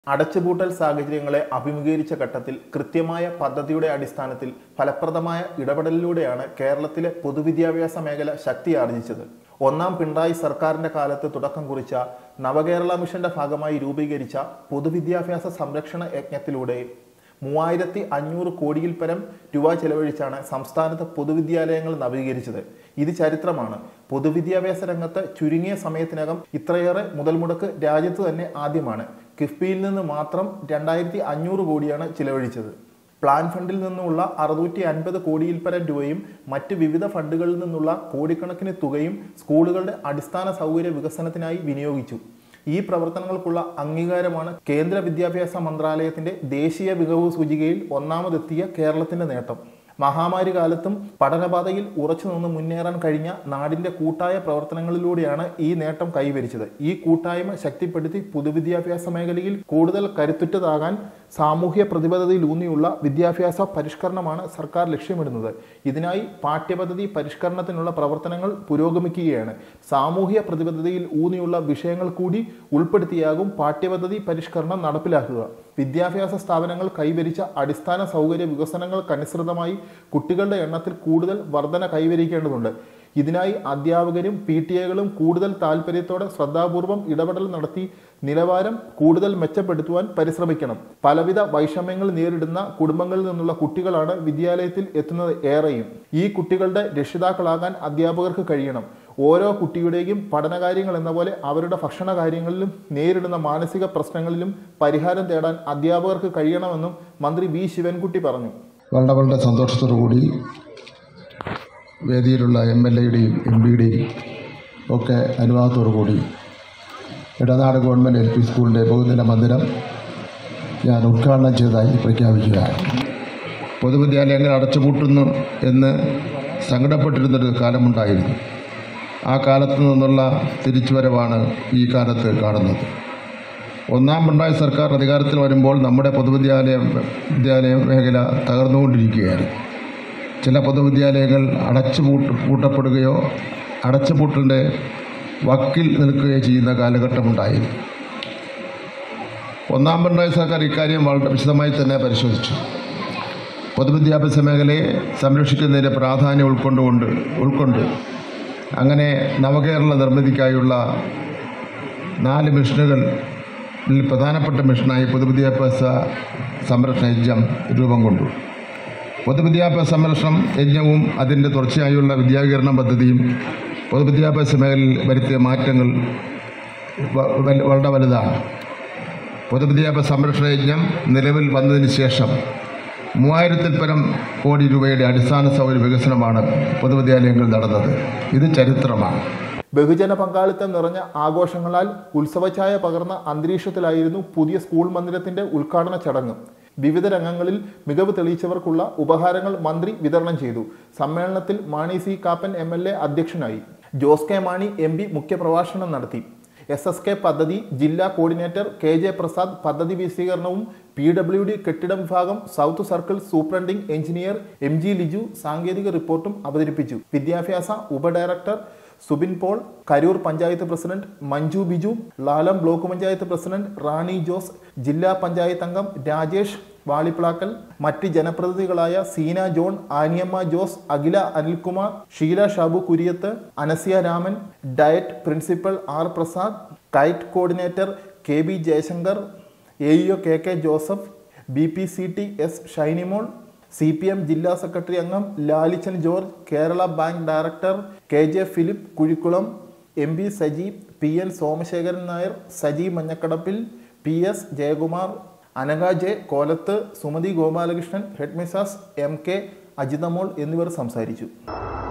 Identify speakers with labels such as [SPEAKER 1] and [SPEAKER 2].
[SPEAKER 1] അടച്ചുപൂട്ടൽ സാഹചര്യങ്ങളെ അഭിമുഖീകരിച്ച ഘട്ടത്തിൽ കൃത്യമായ പദ്ധതിയുടെ അടിസ്ഥാനത്തിൽ ഫലപ്രദമായ ഇടപെടലിലൂടെയാണ് കേരളത്തിലെ പൊതുവിദ്യാഭ്യാസ മേഖല ശക്തിയാർജിച്ചത്. ഒന്നാം പിണറായി സർക്കാരിന്റെ കാലത്ത് തുടക്കം കുറിച്ച നവകേരള മിഷന്റെ ഭാഗമായി രൂപീകരിച്ച പൊതുവിദ്യാഭ്യാസ സംരക്ഷണ യജ്ഞത്തിലൂടെ 3500 കോടിയിൽ പരം രൂപ ചെലവഴിച്ചാണ് സംസ്ഥാനത്ത് പൊതുവിദ്യാലയങ്ങൾ നവീകരിച്ചത്. ഇത് ചരിത്രമാണ്. പൊതുവിദ്യാഭ്യാസ രംഗത്ത് ചുരുങ്ങിയ സമയത്തിനകം ഇത്രയേറെ മുതൽ മുടക്ക് രാജ്യത്ത് തന്നെ ആദ്യമാണ്. കിഫ്ബിയിൽ നിന്ന് മാത്രം 2500 കോടിയാണ് ചിലവഴിച്ചത്. പ്ലാൻ ഫണ്ടിൽ നിന്നുള്ള 650 കോടിയിൽ പരം രൂപയും മറ്റ് വിവിധ ഫണ്ടുകളിൽ നിന്നുള്ള കോടിക്കണക്കിന് തുകയും സ്കൂളുകളുടെ അടിസ്ഥാന സൗകര്യ വികസനത്തിനായി വിനിയോഗിച്ചു. ഈ പ്രവർത്തനങ്ങൾക്കുള്ള അംഗീകാരമാണ് കേന്ദ്ര വിദ്യാഭ്യാസ മന്ത്രാലയത്തിന്റെ ദേശീയ മികവ് സൂചികയിൽ ഒന്നാമതെത്തിയ കേരളത്തിന്റെ നേട്ടം. മഹാമാരി കാലത്തും പഠനപാതയിൽ ഉറച്ചുനിന്ന് മുന്നേറാൻ കഴിഞ്ഞ നാടിന്റെ കൂട്ടായ പ്രവർത്തനങ്ങളിലൂടെയാണ് ഈ നേട്ടം കൈവരിച്ചത്. ഈ കൂട്ടായ്മ ശക്തിപ്പെടുത്തി പൊതുവിദ്യാഭ്യാസ മേഖലയിൽ കൂടുതൽ കരുത്തുറ്റതാകാൻ സാമൂഹ്യ പ്രതിബദ്ധതയിലൂന്നിയുള്ള വിദ്യാഭ്യാസ പരിഷ്കരണമാണ് സർക്കാർ ലക്ഷ്യമിടുന്നത്. ഇതിനായി പാഠ്യപദ്ധതി പരിഷ്കരണത്തിനുള്ള പ്രവർത്തനങ്ങൾ പുരോഗമിക്കുകയാണ്. സാമൂഹ്യ പ്രതിബദ്ധതയിൽ ഊന്നിയുള്ള വിഷയങ്ങൾ കൂടി ഉൾപ്പെടുത്തിയാകും പാഠ്യപദ്ധതി പരിഷ്കരണം നടപ്പിലാക്കുക. വിദ്യാഭ്യാസ സ്ഥാപനങ്ങൾ കൈവരിച്ച അടിസ്ഥാന സൗകര്യ വികസനങ്ങൾക്കനുസൃതമായി കുട്ടികളുടെ എണ്ണത്തിൽ കൂടുതൽ വർധന കൈവരിക്കേണ്ടതുണ്ട്. ഇതിനായി അധ്യാപകരും PTA-കളും കൂടുതൽ താൽപ്പര്യത്തോടെ ശ്രദ്ധാപൂർവം ഇടപെടൽ നടത്തി നിലവാരം കൂടുതൽ മെച്ചപ്പെടുത്തുവാൻ പരിശ്രമിക്കണം. പലവിധ വൈഷമ്യങ്ങൾ നേരിടുന്ന കുടുംബങ്ങളിൽ നിന്നുള്ള കുട്ടികളാണ് വിദ്യാലയത്തിൽ എത്തുന്നത് ഏറെയും. ഈ കുട്ടികളുടെ രക്ഷിതാക്കളാകാൻ അധ്യാപകർക്ക് കഴിയണം. ഓരോ കുട്ടിയുടെയും പഠനകാര്യങ്ങൾ എന്ന പോലെ അവരുടെ ഭക്ഷണ കാര്യങ്ങളിലും നേരിടുന്ന മാനസിക പ്രശ്നങ്ങളിലും പരിഹാരം തേടാൻ അധ്യാപകർക്ക് കഴിയണമെന്നും മന്ത്രി V. ശിവൻകുട്ടി പറഞ്ഞു.
[SPEAKER 2] വളരെ സന്തോഷത്തോടു കൂടി വേദിയിലുള്ള MLA-യുടെയും MP-യുടെയും ഒക്കെ അനുവാദത്തോടു കൂടി ഇടനാട് ഗവൺമെൻറ് LP സ്കൂളിൻ്റെ ബഹുനില മന്ദിരം ഞാൻ ഉദ്ഘാടനം ചെയ്തതായി പ്രഖ്യാപിക്കുകയാണ്. പൊതുവിദ്യാലയങ്ങൾ അടച്ചുപൂട്ടുന്നു എന്ന് സങ്കടപ്പെട്ടിരുന്നൊരു കാലമുണ്ടായിരുന്നു. ആ കാലത്തു നിന്നുള്ള തിരിച്ചുവരവാണ് ഈ കാലത്ത് കാണുന്നത്. ഒന്നാം പിണറായി സർക്കാർ അധികാരത്തിൽ വരുമ്പോൾ നമ്മുടെ പൊതുവിദ്യാലയ മേഖല തകർന്നുകൊണ്ടിരിക്കുകയാണ്. ചില പൊതുവിദ്യാലയങ്ങൾ പൂട്ടപ്പെടുകയോ അടച്ചുപൂട്ടലിൻ്റെ വക്കിൽ നിൽക്കുകയോ ചെയ്യുന്ന കാലഘട്ടമുണ്ടായിരുന്നു. ഒന്നാം പിണറായി സർക്കാർ ഇക്കാര്യം വളരെ വിശദമായി തന്നെ പരിശോധിച്ചു. പൊതുവിദ്യാഭ്യാസ മേഖലയെ സംരക്ഷിക്കുന്നതിൻ്റെ പ്രാധാന്യം ഉൾക്കൊണ്ട് അങ്ങനെ നവകേരള നിർമ്മിതിക്കായുള്ള 4 മിഷനുകളിൽ പ്രധാനപ്പെട്ട മിഷനായി പൊതുവിദ്യാഭ്യാസ സംരക്ഷണ യജ്ഞം രൂപം കൊണ്ടു. പൊതുവിദ്യാഭ്യാസ സംരക്ഷണം യജ്ഞവും അതിൻ്റെ തുടർച്ചയായുള്ള വിദ്യാകീകരണ പദ്ധതിയും പൊതുവിദ്യാഭ്യാസ മേഖലയിൽ വരുത്തിയ മാറ്റങ്ങൾ വളരെ വലുതാണ്. പൊതുവിദ്യാഭ്യാസ സംരക്ഷണ യജ്ഞം നിലവിൽ വന്നതിന് ശേഷം 3000-ൽ പരം കോടി രൂപയുടെ അടിസ്ഥാന സൗകര്യ വികസനമാണ് പൊതുവിദ്യാലയങ്ങളിൽ നടന്നത്. ഇത് ചരിത്രമാണ്.
[SPEAKER 1] ബഹുജന പങ്കാളിത്തം നിറഞ്ഞ ആഘോഷങ്ങളാൽ ഉത്സവഛായ പകർന്ന അന്തരീക്ഷത്തിലായിരുന്നു പുതിയ സ്കൂൾ മന്ദിരത്തിന്റെ ഉദ്ഘാടന ചടങ്ങ്. വിവിധ രംഗങ്ങളിൽ മികവ് തെളിയിച്ചവർക്കുള്ള ഉപഹാരങ്ങൾ മന്ത്രി വിതരണം ചെയ്തു. സമ്മേളനത്തിൽ മാണി C. കാപ്പൻ MLA അധ്യക്ഷനായി. ജോസ് കെ മാണി MP മുഖ്യപ്രഭാഷണം നടത്തി. SSK പദ്ധതി ജില്ലാ കോർഡിനേറ്റർ KJ പ്രസാദ് പദ്ധതി വിശദീകരണവും PWD കെട്ടിട വിഭാഗം south circle superintending engineer MG Liju സാങ്കേതിക റിപ്പോർട്ടും അവതരിപ്പിച്ചു. വിദ്യാഭ്യാസ ഉപഡയറക്ടർ Subin Paul, Karoor panchayat president Manju Biju, Lalam block panchayat president Rani Jose, ജില്ലാ പഞ്ചായത്ത് അംഗം രാജേഷ് വാളിപ്ലാക്കൽ, മറ്റ് ജനപ്രതിനിധികളായ Seena John, Aniyamma Jose, Akhila Anilkumar, Sheela Shabu Kuriyath, Anasya Raman, DIET principal R. Prasad, KITE coordinator KB Jayashankar, AEO KK Joseph, BPCT S. Shainymol, CPM ജില്ലാ സെക്രട്ടറി അംഗം Lalichan George, Kerala bank director KJ Philip Kuzhikkulam, MB Saji, PN Somasekharan Nair, Saji Manjakkadappil, PS Jayakumar, Anagha J. Kolath, Sumathi Gopalakrishnan, headmistress MK Ajithamol എന്നിവർ സംസാരിച്ചു.